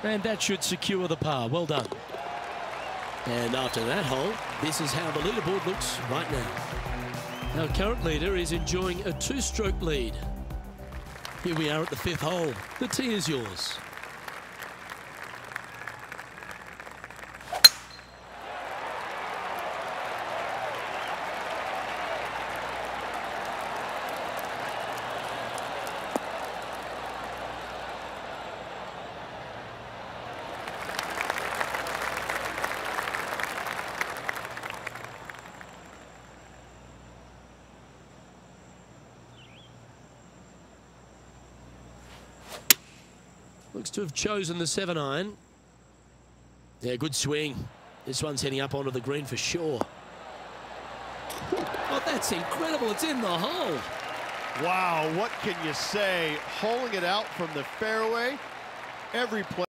And that should secure the par. Well done. And after that hole, this is how the leaderboard looks right now. Our current leader is enjoying a 2-stroke lead. Here we are at the 5th hole. The tee is yours. Looks to have chosen the 7-iron. Yeah, good swing. This one's heading up onto the green for sure. Oh, that's incredible. It's in the hole. Wow, what can you say? Holing it out from the fairway. Every play.